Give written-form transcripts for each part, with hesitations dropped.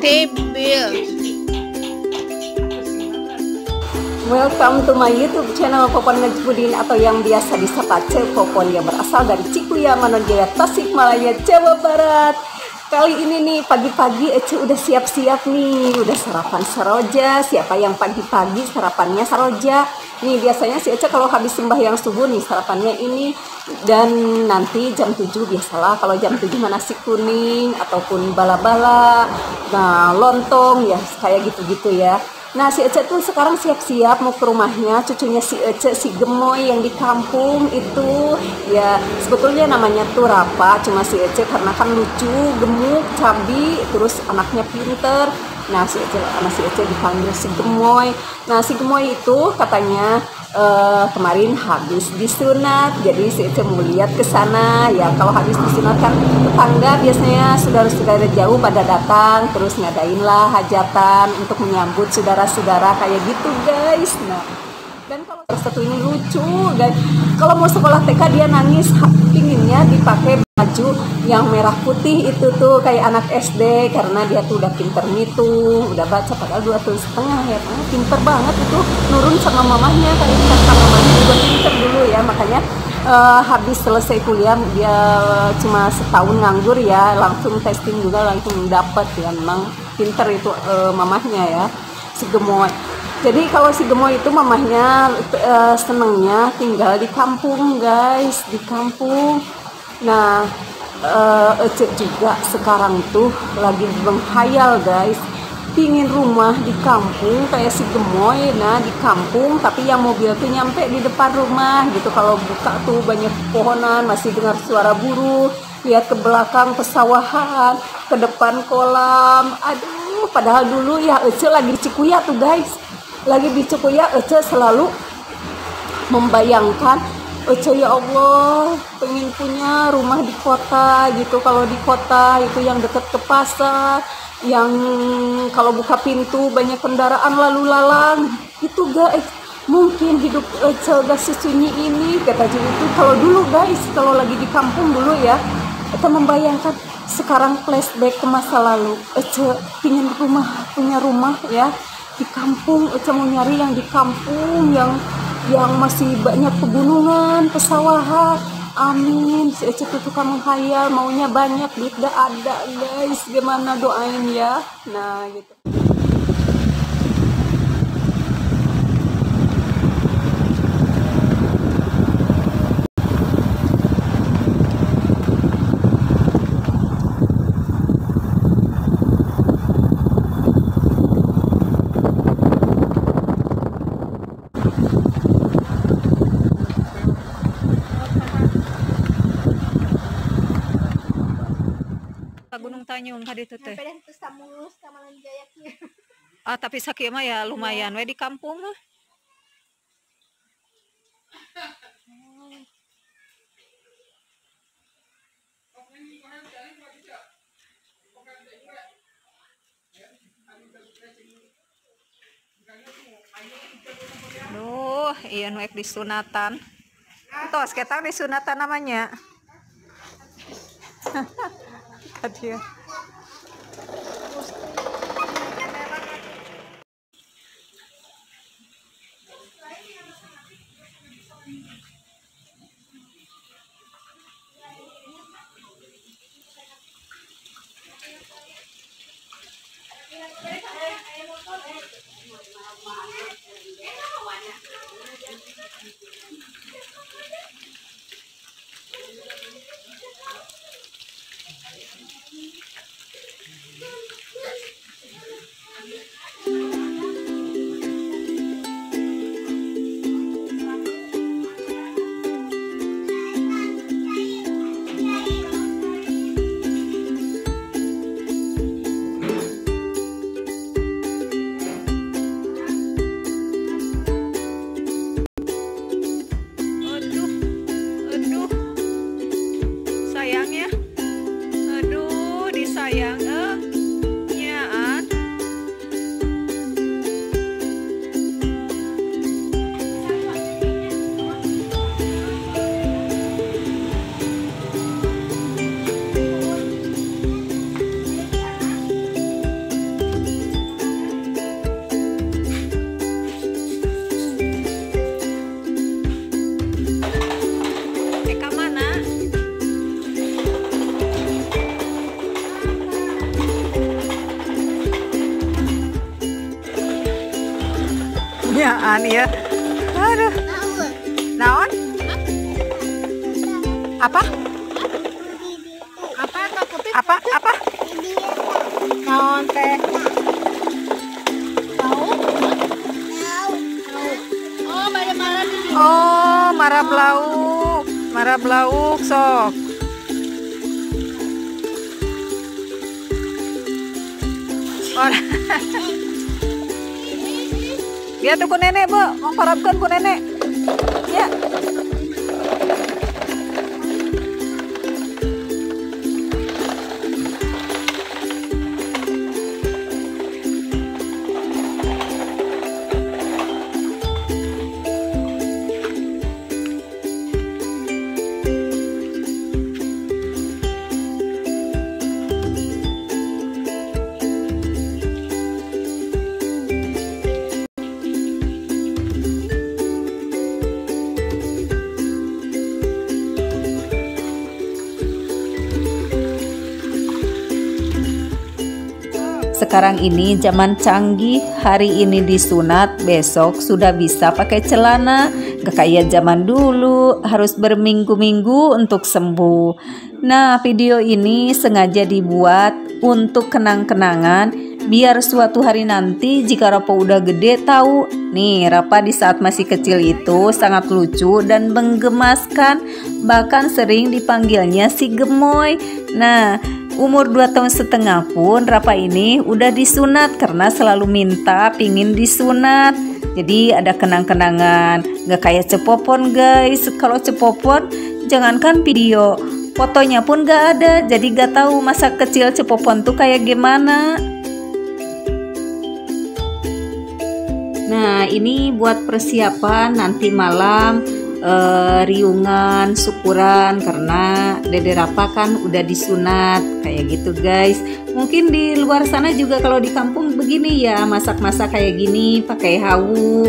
Table. Welcome to my YouTube channel Popon Najmudin atau yang biasa disapa Popon yang berasal dari Cikuya, Manonjaya, Tasikmalaya, Jawa Barat. Kali ini nih pagi-pagi Ece udah siap-siap nih, udah sarapan saroja. Siapa yang pagi-pagi sarapannya saroja? Nih biasanya si Ece kalau habis sembahyang subuh nih sarapannya ini, dan nanti jam 7 biasalah kalau jam 7 nasi kuning ataupun bala-bala, nah lontong ya kayak gitu-gitu ya. Nah si Ece tuh sekarang siap-siap mau ke rumahnya cucunya si Ece, si Gemoy yang di kampung itu. Ya sebetulnya namanya tuh Rapa, cuma si Ece karena kan lucu, gemuk, cabi, terus anaknya pinter. Nah si Ece dipanggil si Gemoy. Nah si Gemoy itu katanya kemarin habis disunat, jadi si Ece mau lihat ke sana. Ya kalau habis disunat kan tetangga biasanya saudara-saudara jauh pada datang, terus ngadain lah hajatan untuk menyambut saudara-saudara kayak gitu guys. Nah dan kalau satu ini lucu guys, kalau mau sekolah TK dia nangis pinginnya dipakai baju yang merah putih itu tuh kayak anak SD, karena dia tuh udah pinter ngitung, udah baca padahal 2 tahun setengah ya, pinter banget itu, nurun sama mamahnya, kayak kata mamahnya juga pinter dulu ya. Makanya habis selesai kuliah dia cuma setahun nganggur ya, langsung testing juga langsung dapet ya, memang pinter itu mamahnya ya si Gemoy. Jadi kalau si Gemoy itu mamahnya senengnya tinggal di kampung guys, di kampung. Nah Ece juga sekarang tuh lagi menghayal guys, pingin rumah di kampung kayak si Gemoy. Nah di kampung tapi yang mobil tuh nyampe di depan rumah gitu, kalau buka tuh banyak pohonan, masih dengar suara burung, lihat ke belakang pesawahan, ke depan kolam. Aduh padahal dulu ya Ece lagi di Cikuya tuh guys, lagi di Cikuya Ece selalu membayangkan, Ece ya Allah pengen punya rumah di kota gitu. Kalau di kota itu yang dekat ke pasar, yang kalau buka pintu banyak kendaraan lalu lalang itu guys. Mungkin hidup Ece gak sesunyi ini kata jadi itu kalau dulu guys, kalau lagi di kampung dulu ya. Ece membayangkan sekarang flashback ke masa lalu, Ece pengen punya rumah ya di kampung. Ece mau nyari yang di kampung yang masih banyak pegunungan, pesawahan. Amin. Si Ece tuh tukang menghayal, maunya banyak, duit gak ada guys. Gimana doain ya. Nah gitu. Gunung Tanyung tadi itu teh. Tapi sakit mah ya lumayan we di kampung mah. Duh, iya nu di sunatan. Tos kita di sunatan namanya. Tadi ya. An ya. Aduh. Naon? Apa? Apa? Naon teh? Oh, marah belauk sok. Oh. Dia tuh ku nenek, Bu. Mau parabkeun ku nenek. Ya. Sekarang ini zaman canggih, hari ini disunat, besok sudah bisa pakai celana. Gak kayak zaman dulu, harus berminggu-minggu untuk sembuh. Nah, video ini sengaja dibuat untuk kenang-kenangan, biar suatu hari nanti jika Rapa udah gede tahu, nih Rapa di saat masih kecil itu sangat lucu dan menggemaskan, bahkan sering dipanggilnya si Gemoy. Nah, umur 2 tahun setengah pun Rapa ini udah disunat karena selalu minta pingin disunat. Jadi ada kenang-kenangan, gak kayak Cepopon guys. Kalau Cepopon jangankan video, fotonya pun gak ada. Jadi gak tahu masa kecil Cepopon tuh kayak gimana. Nah, ini buat persiapan nanti malam riungan syukuran karena Dede Rapa kan udah disunat kayak gitu guys. Mungkin di luar sana juga kalau di kampung begini ya, masak-masak kayak gini pakai hawu.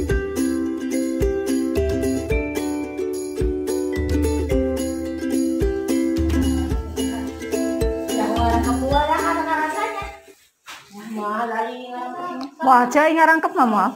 Wah, cai ngarangkep mah moal.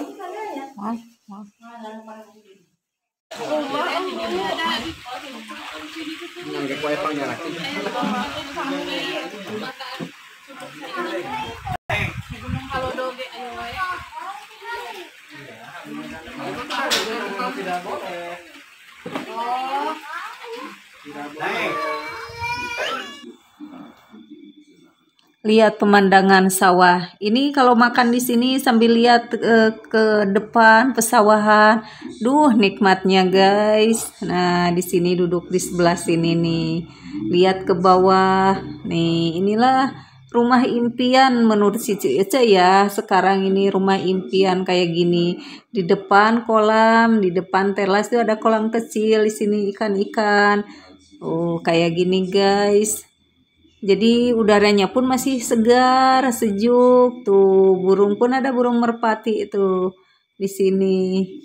Lihat pemandangan sawah. Ini kalau makan di sini sambil lihat ke depan pesawahan. Duh, nikmatnya guys. Nah, di sini duduk di sebelah sini nih. Lihat ke bawah. Nih, inilah rumah impian menurut si Ece ya. Sekarang ini rumah impian kayak gini. Di depan kolam, di depan teras itu ada kolam kecil, di sini ikan-ikan. Oh, kayak gini guys. Jadi udaranya pun masih segar, sejuk. Tuh, burung pun ada burung merpati itu di sini.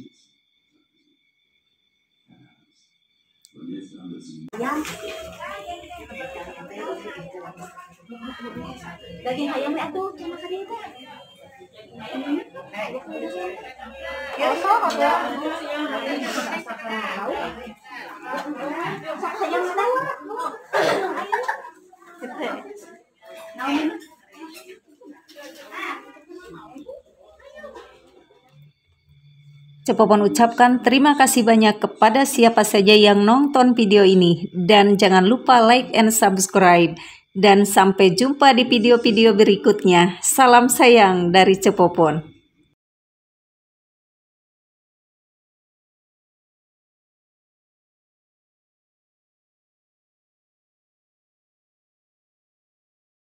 Daging ayam itu makan itu. Ya, sok ada. Cepopon ucapkan terima kasih banyak kepada siapa saja yang nonton video ini. Dan jangan lupa like and subscribe. Dan sampai jumpa di video-video berikutnya. Salam sayang dari Cepopon.